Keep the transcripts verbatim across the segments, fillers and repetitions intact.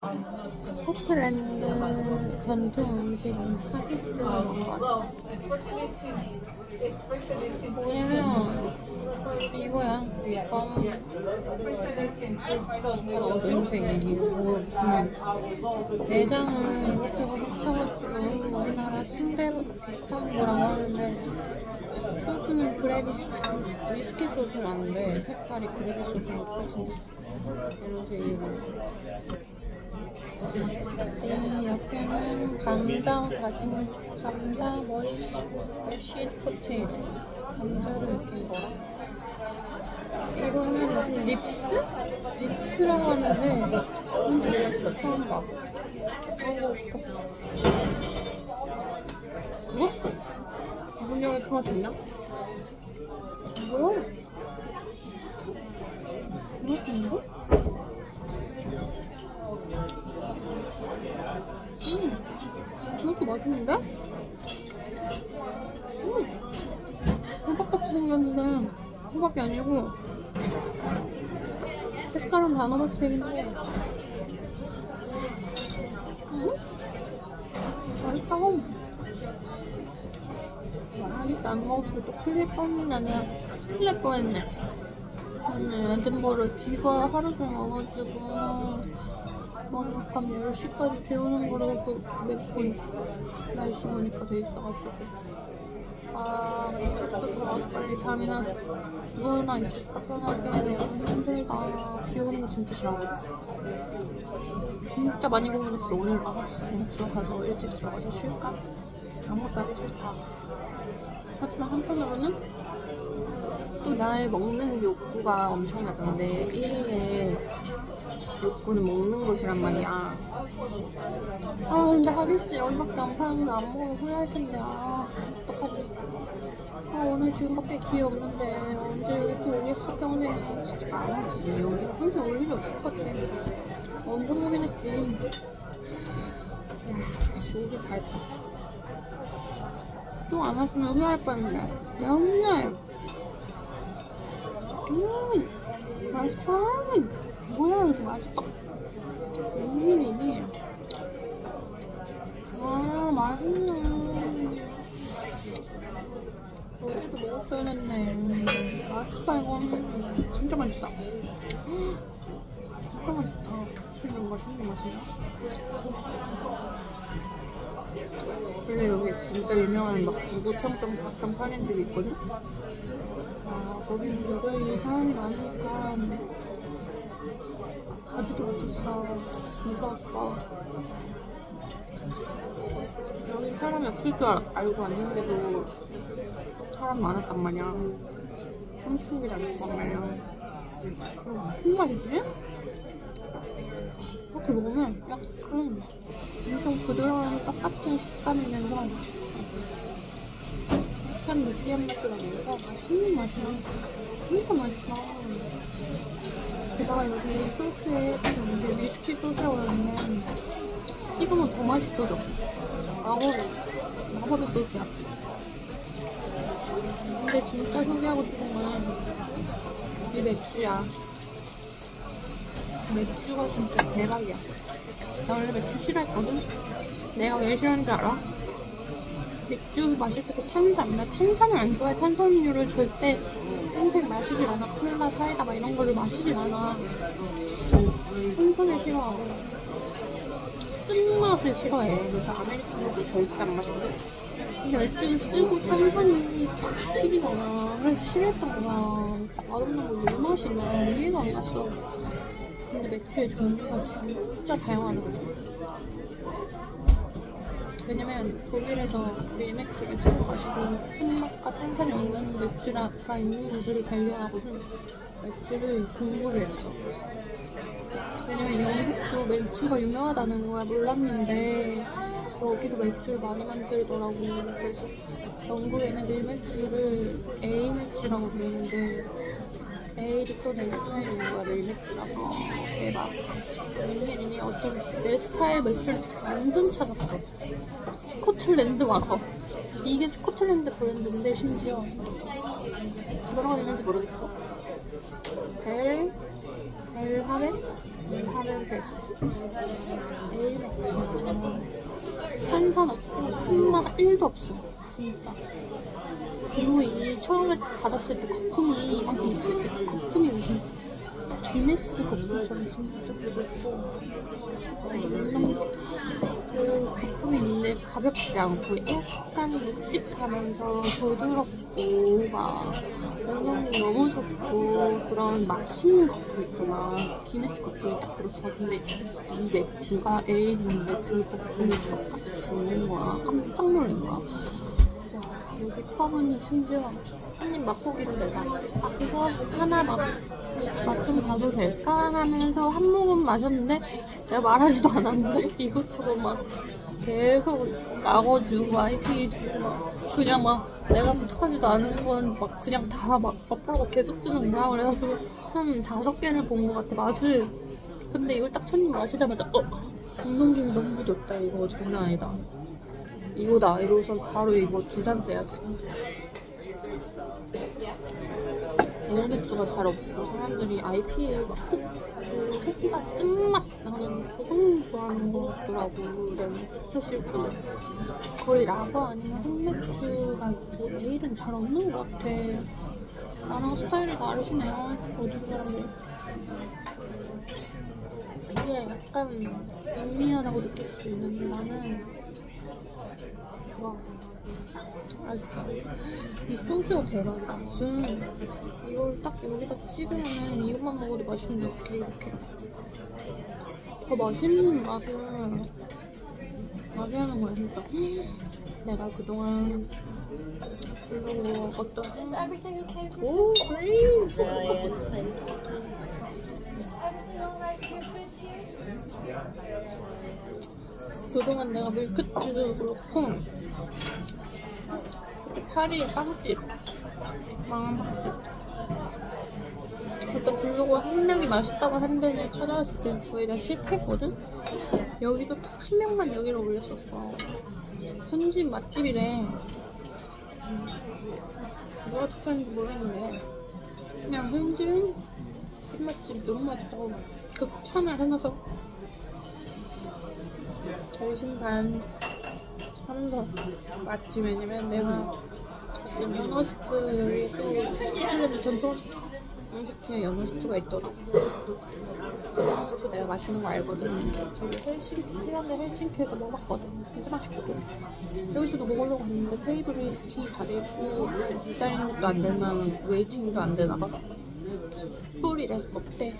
스코틀랜드 전통 음식인 하기스를 먹고 왔어. 뭐냐면 이거야. 껌. 어두운색이 이거 뭐 무슨 내장을 이것저것 합쳐가지고 우리나라 순대 비슷한 거라고 하는데 소스는 그래비 위스키 소스는 안 돼. 색깔이 그래비 소스가 똑같은 이런 식으로. 이 옆에는 감자 다진 감자 머쉬 머쉬 포테이토 감자를 이렇게 거라. 이거는 무슨 립스? 립스라고 하는데 뭔지 몰랐어. 처음 봐. 먹어보고 싶었어. 어? 분량이 이렇게 맛있냐? 뭐야? 맛있는데? 음, 이것도 맛있는데? 음, 호박같이 생겼는데 호박이 아니고 색깔은 단호박색인데 음? 맛있다. 하기스 안 먹었으면 또 큰일 뻔했네. 큰일 날 뻔했네. 오늘 에든버러 비가 하루 종일 와가지고 오늘 밤 열 시까지 비 오는 거라고 몇 번 날씨 보니까 돼 있어가지고 아 숙소 들어가서 빨리 잠이나 누워나 있을까 편하게. 너무 힘들다. 비 오는 거 진짜 싫어하거든. 진짜 많이 고민했어. 오늘 아 오늘 들어가서 일찍 들어가서 쉴까? 아무것도 하기 싫다. 하지만 한편으로는 또 나의 먹는 욕구가 엄청나잖아. 내 일 위의 욕구는 먹는 것이란 말이야. 아 근데 하기스 여기밖에 안 파는데 안 먹으면 후회할 텐데. 아 어떡하지. 아 오늘 지금밖에 기회 없는데 언제 여기 또 오겠어 평생. 진짜 아니지. 여기 평생 올 일이 없을 것 같아. 엄청 고민했지. 야 씨 오길 잘했다. 또 안 왔으면 후회할 뻔했네. 맨날 음 맛있어. 뭐야 이렇게 맛있어. 웬일이니? 아 맛있네. 여기도 먹었어야 했네. 맛있다 이건. 진짜 맛있다. 진짜 맛있다. 진짜 맛있는 맛이야. 원래 여기 진짜 유명한 막 구구청점 닭장 파는 집이 있거든? 아 거기는 도저히 사람이 많으니까 가지도 못했어. 무서웠어. 여기 사람이 없을 줄 알, 알고 왔는데도 사람 많았단 말이야. 삼십 분이 안 됐단 말이야. 그럼 무슨 맛이지? 이렇게 먹으면 약간 엄청 부드러운 똑같은 식감이면서 약간 느끼한 맛도 나면서 맛있는 맛이야. 진짜 맛있어. 게다가 여기 소스에 이게 위스키 소스라고 하는데 찍으면 더 맛있어져. 마법의 마법의 소스야. 근데 진짜 소개하고 싶은 거는 이 맥주야. 맥주가 진짜 대박이야. 나 원래 맥주 싫어했거든? 내가 왜 싫어하는 줄 알아? 맥주 마실 때도 탄산. 나 탄산을 안 좋아해. 탄산음료를 절대 평생 마시질 않아. 콜라, 사이다 막 이런 거를 마시질 않아. 탄산을 싫어하고 쓴맛을 싫어해. 그래서 아메리카노도 절대 안 마시거든. 근데 맥주는 쓰고 탄산이 팍 튀기잖아. 그래서 싫어했던 거야. 맛없는 걸 왜 마시나 이해가 안 갔어. 근데 맥주의 종류가 진짜 다양하더라고. 왜냐면 독일에서 밀맥주를 처음 마시고 쓴맛과 탄산이 없는 맥주가 있는 곳을 발견하고는 맥주를 공부를 했어. 왜냐면 영국도 맥주가 유명하다는 거야. 몰랐는데 여기도 맥주를 많이 만들더라고. 그래서 영국에는 밀맥주를 에이 맥주라고 부르는데 에일이 또 내 스타일인 거야. 밀맥주라서. 대박. 웬일이니? 어쩜 내 스타일 맥주를 완전 찾았어. 스코틀랜드 와서. 이게 스코틀랜드 브랜드인데 심지어 뭐라고 있는지 모르겠어. 벨 알하멘? 알하멘 베스트 에일 맥주 탄산 없고 술맛 일도 없어 진짜. 그리고 이 처음에 받았을 때 거품이 이만큼 있을 때 그 거품이 무슨 기네스 거품처럼 진짜 부드럽고 그 거품이 있는데 가볍지 않고 약간 묵직하면서 부드럽고 막 영양이 너무 좋고 그런 맛있는 거품 있잖아. 기네스 거품이 딱 들었어. 근데 이 맥주가 에일인데 그 거품이 똑같이 있는 거야. 깜짝 놀란 거야. 여기 컵은 심지어 한입 맛보기로 내가 아 그거 하나 맛 좀 봐도 될까 하면서 한 모금 마셨는데 내가 말하지도 않았는데 이것저것 막 계속 나궈주고 아이피 주고 막 그냥 막 내가 부탁하지도 않은 건 막 그냥 다 막 맛보고 계속 주는 거야. 그래가지고 한 다섯 개를 본 것 같아 맛을. 근데 이걸 딱 첫 입 마시자마자 어? 감동김이 너무 부드럽다. 이거 장난 아니다. 이거다. 이러고선 바로 이거 두 잔째야 지금. 에일 맥주가 잘 없고 사람들이 아이피에이 막 그 호가 쓴맛 나는 그건 좋아하는 것 같더라고. 근데 진짜 싫거든. 거의 라거 아니면 흑맥주가 있고 에일은 잘 없는 것 같아. 나랑 스타일이 다르시네요. 어떤 사람들. 이게 약간 음미하다고 느낄 수도 있는데 나는 와 아주 좋아. 이 소스가 대박이다. 무슨 이걸 딱 여기다 찍으면은 이것만 먹어도 맛있는데 어떻게 이렇게 더 맛있는 맛을 나게 하는 거야 진짜. 내가 그동안 그리고 어떤 오 그레이 그동안 내가 밀크티도 그렇고 파리의 빵집 망한 빵집 그때 블로그 한 명이 맛있다고 한 데를 찾아왔을 때 거의 다 실패했거든? 여기도 딱 한 명만 여기를 올렸었어. 현지 맛집이래. 누가 추천했는지 모르겠는데 그냥 현지 찐맛집 너무 맛있다고 극찬을 해놔서 의심반 하면서 맞지. 왜냐면 내가 연어스프 여기 또 핀란드 전통 음식 중에 연어스프가 있더라고. 연어스프 내가 맛있는 거 알거든. 저기 헬싱키, 핀란드 헬싱키에서 먹어봤거든. 진짜 맛있거든. 여기서도 먹으려고 했는데 테이블이 다 돼있고 기다리는 것도 안 되나 웨이팅도 안 되나 봐. 풀이래. 없대.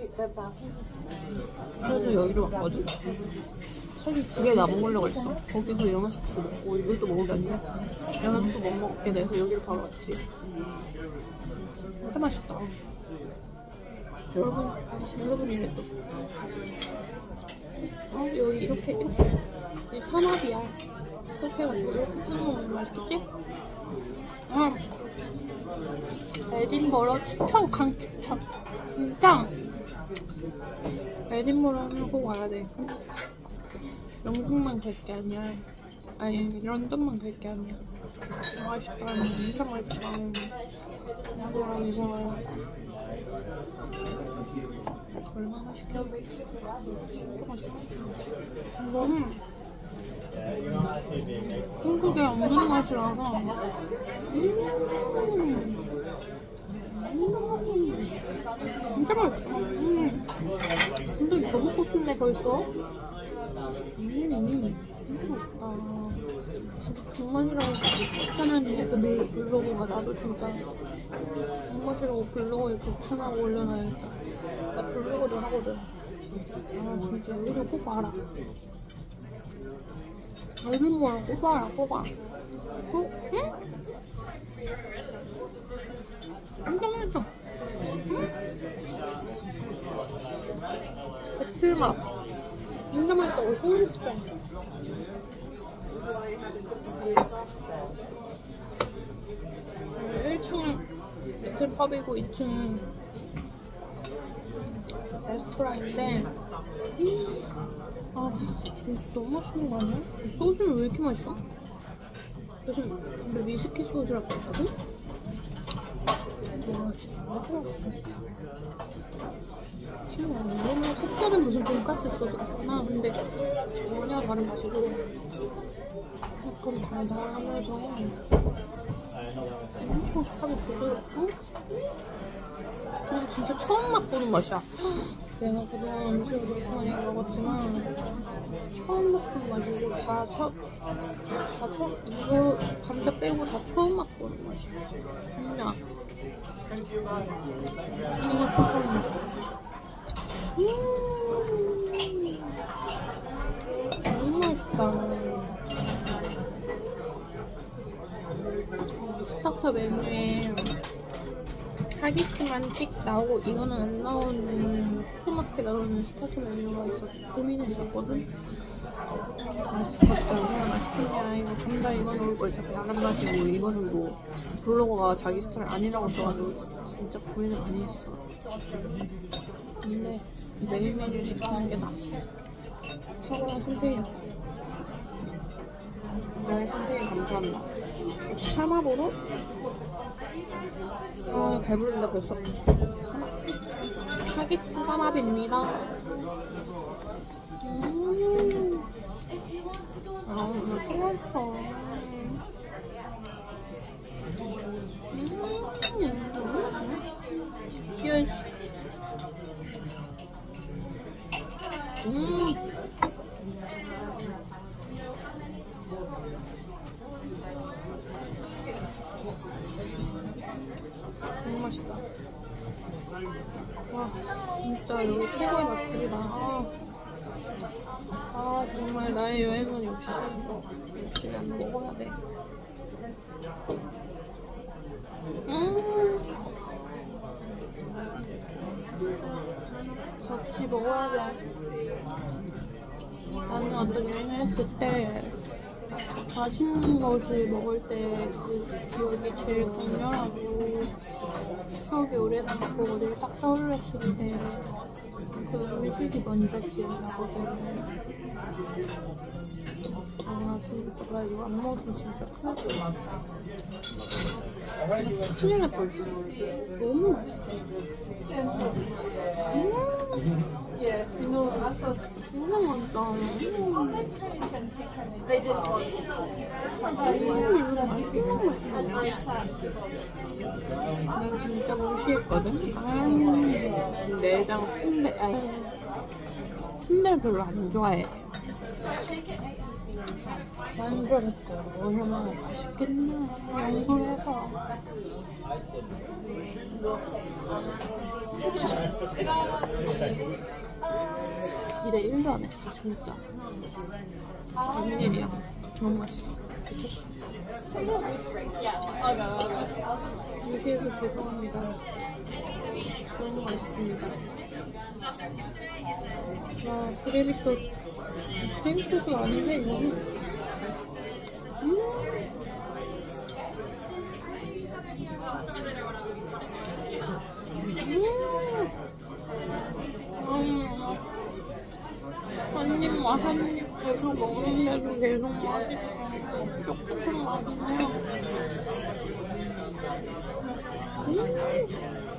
그래서 여기로 왔거든. 사실 두 개 나 먹으려고 했어. 거기서 연어스프 먹고 이것도 먹으려는데 연어스프 못 먹게 돼서 여기로 바로 왔지. 진짜 맛있다. 여러분, 여러분 이게 또 어, 여기 이렇게 이렇게 이 삼합이야. 이렇게 해가지고 이렇게 찍어먹으면 맛있겠지? 아, 에딘버러 추천, 강추천. 진짜 에딘버러는 꼭 와야 돼. 영국만 갈 게 아니야. 아니 런던만 갈 게 아니야. 맛있다. 진짜 맛있다. 이거랑 이거랑 얼마나 시켜? 진짜 맛있다. 이거는 한국에 없는 맛이라서 음 진짜 맛있어. 음. 근데 더 먹고 싶네 벌써. 음, 진짜 맛있다. 진짜 정말이라고 추천했는데 그 블로그가 나도 진짜 정말이라고 블로그에 극찬하고 올려놔야겠다. 나 블로그도 하거든. 아 진짜 이거 꼭 알아. 얼른 거야 꼭 알아 꼭 알아. 어? 응? 진짜 맛있어. 응? 배틀맛 진짜 맛있다고 소름 끼쳐. 일 층은 배틀팝이고 이 층은 레스토랑인데 아 진짜 너무 맛있는 거 아니야? 소스는 왜 이렇게 맛있어? 요즘 근데 위스키 소스라고 했거든? 와 진짜 너무 맛있어. 너무 색깔은 무슨 돈가스 소스 같구나. 근데 전혀 다른 맛이고 조금 달달하면서 엄청 식감이 부드럽고 그리고 진짜 처음 맛보는 맛이야. 내가 그동안 음식을 그렇게 많이 먹었지만 처음 맛보는 맛이고 다 처, 다 처음 이거 감자 빼고 다 처음 맛보는 맛이야. 그냥 이것도 처음 맛. 음 너무 맛있다. 스타터 메뉴에 칼국수만 찍 나오고 이거는 안 나오는 슈퍼마켓 나오는 스타터 메뉴가 있어서 고민을 했었거든. 맛있을 것 같아. 얼마나 맛있겠냐. 이거 감자 이거 넣을 걸 자꾸 안 한 맛이고 이거는 뭐 블로거가 자기 스타일 아니라고 써가지고 진짜 고민을 많이 했어. 근데 이 메인 메뉴 시키는 게 낫지. 서로랑 선택이었다. 나의 선택에 감사한다. 삼합으로 아 배부른다 벌써. 사기스 삼합입니다. 음. 아 오늘 뜨겁다. 음. cheers. 음. 너무 맛있다. 와 진짜 여기 최고의 맛집이다. 아, 아 정말 나의 여행은 역시 역시 난 먹어야 돼. 음 역시 먹어야 돼. 나는 어떤 여행을 했을 때 맛있는 것을 먹을 때 그 기억이 제일 강렬하고 추억이 오래 남고 어딜 딱 떠올렸을 때 그 음식이 먼저 기억나거든. 아 진짜 나 이거 안 먹으면 진짜 큰일 날 큰일 날 뻔했어. 너무 맛있어. 음 Yes, no, I thought 너무 맛있다. 음. they did 난 진짜 무시했거든. 아, 내장 순대, 아니 순대를 별로 안 좋아해. 만들었죠. 얼마나 맛있겠나. 연구해서. 기대 일도 안 했어 진짜. 웬일이야. 너무 맛있어. 무시해서 죄송합니다. 너무 맛있습니다. 와 그래비 소스 크림 소스 아닌데 이거는 음 음. 한입 한입 계속 먹는데도 계속 맛있어. 조금 맛있네요. 음.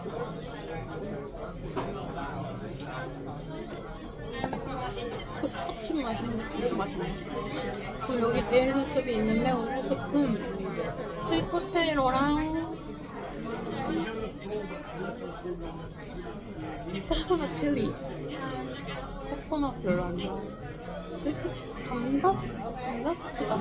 똑같은 맛인데 계속 맛있네. 그리고 여기 베이글 숲이 있는데 오늘 숲은 스윗포테이토랑 코코넛 칠리. 코코넛 별로 안 좋아해. 감자? 감자 소스가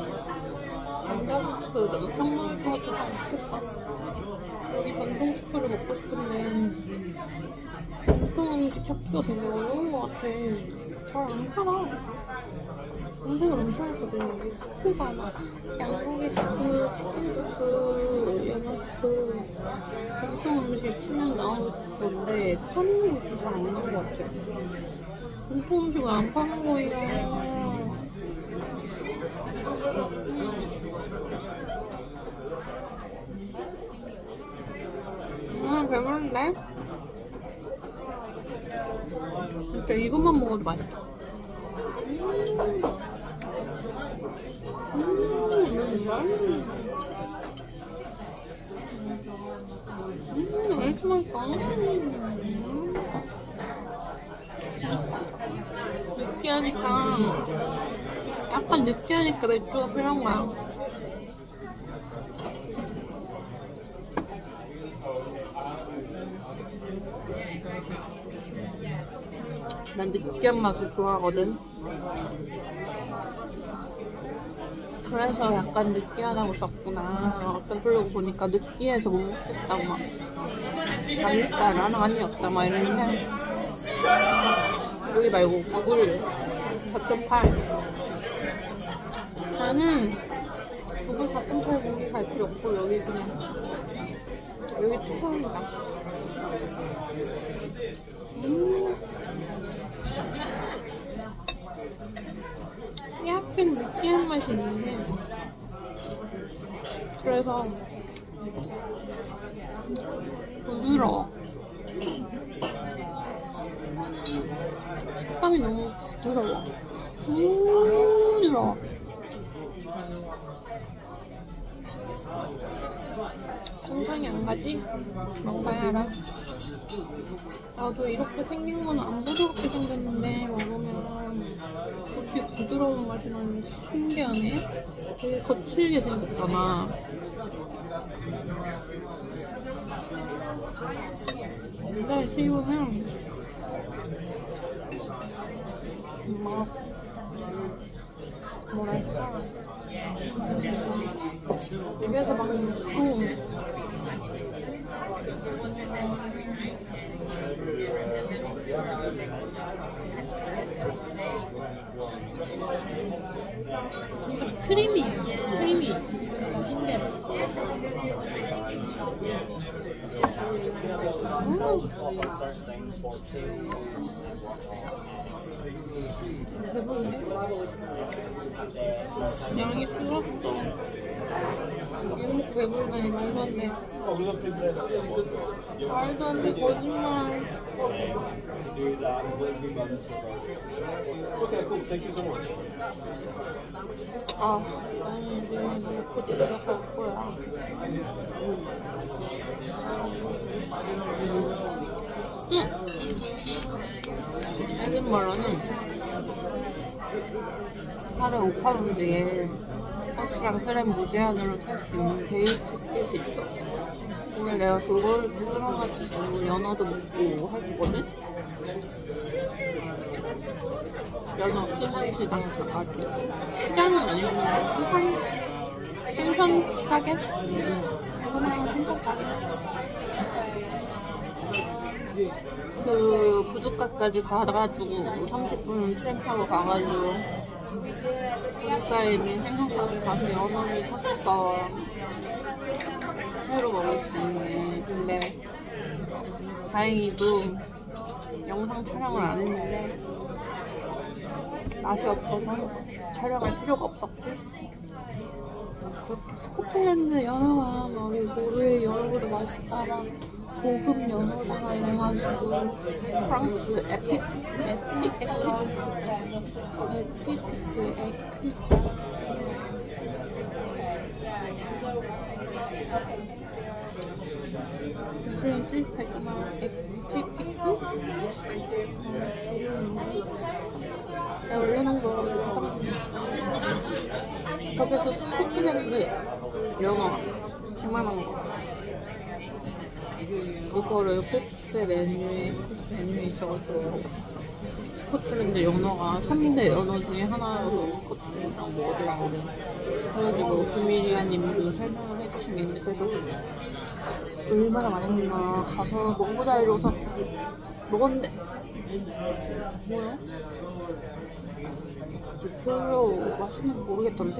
감자 소스 너무 평범할 것 같아서 안 시켰어. 여기 전통 스프를 먹고 싶은데 전통 음식 찾기가 되게 어려운 것 같아. 잘 안 팔아. 검색을 엄청 했거든. 여기 스프가 막 양고기 스프, 치킨 스프, 연어 스프 전통 음식 치면 나올 건데 파는 곳이 잘 없는 것 같아. 전통 음식을 안 파는 거예요. 아 배부른데? 진짜 이것만 먹어도 맛있어. 음, 음, 음, 왜 이렇게 맛있어? 음. 느끼하니까 약간 느끼하니까 맥주가 필요한 거야. 난 느끼한 맛을 좋아하거든. 그래서 약간 느끼하다고 썼구나. 어떤 블로그 보니까 느끼해서 못 먹겠다고 막 맛있다, 나는 아니었다 막 이러는데 여기 말고 구글 사 점 팔. 나는 구글 사 점 팔 보기 갈 필요 없고 여기 그냥 여기 추천합니다. 음. 약간 느끼한 맛이 있는데 그래서 부드러워. 식감이 너무 부드러워. 부드러워. 상상이 안 가지? 먹어야 알아. 나도 이렇게 생긴 건 안 부드럽게 생겼는데 먹으면 그렇게 부드러운 맛이 나는지 신기하네. 되게 거칠게 생겼잖아. 굉장히 시원해. 막 뭐랄까 입에서 막 녹고 진짜 크리미해. 크리미. 신기해. 음. 배부르네. 양이 풀었어. 이거 먹고 배부르다니 말도 안 돼. 말도 안 돼, 거짓말. 아, 아니 이제 먹고 집에 갈 거야. 응. 에든버러는 하루에 오 파운드에 버스랑 트램 무제한으로 탈 수 있는 데이 티켓이 있어. 오늘 내가 그걸 들어가지고 연어도 먹고 할 거거든? 연어 수산시장 가가지고 시장은 아니고 수산 생선 가게? 그거랑 생선 가게. 그 부둣가까지 가가지고 삼십 분 트램 타고 가가지고 부둣가에 있는 생선 가게 가서 연어를 샀어. 회로 먹을 수 있는. 근데 다행히도 영상 촬영을 안 했는데 맛이 없어서 촬영할 필요가 없었고, 그렇게 스코틀랜드 연어가 막 노르웨이 연어보다 맛있다, 막 고급 연어다가 이래가지고 프랑스 에픽 에티 에키 에티피크 에키 미슐랭 쓰리스타 있잖아. 에티피크? 내가 올려놓은 거 거기서 스코틀랜드 연어 백만원 거 그거를 코스 메뉴에 코스 메뉴에 있어가지고 스코틀랜드 연어가 삼 대 연어 중에 하나로 스코틀랜드랑 뭐 어디랑 어디 그래가지고 구미리아님도 설명을 해주신 게 있는데, 그래서 얼마나 맛있나 가서 먹보다 이러고서 먹었는데 뭐야? 별로 맛있는 거 모르겠던데?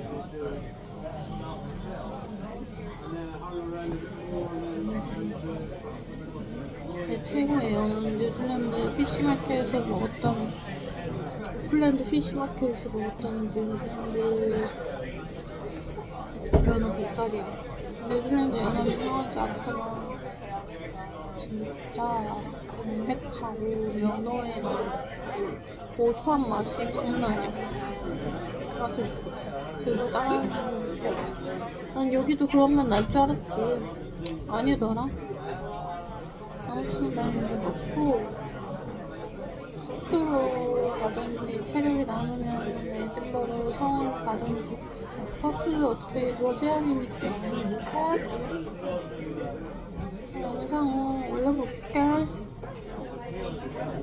내 최고의 연어는 뉴질랜드 피쉬마켓에서 먹었던 오클랜드 피쉬마켓에서 먹었던 뉴질랜드 연어 뱃살이야. 뉴질랜드 연어는 유명하지 않잖아. 진짜 담백하고 연어의 막 고소한 맛이 장난 아니야. 맛을 잊지 못해. 그리고 따라하는 게 없어. 난 여기도 그런 맛 날 줄 알았지. 아니더라. 아무튼 난 이제 먹고 학교로 가든지 체력이 남으면 애들러로 성을 가든지 버스 어차피 뭐 제한이니까 해야지. 오늘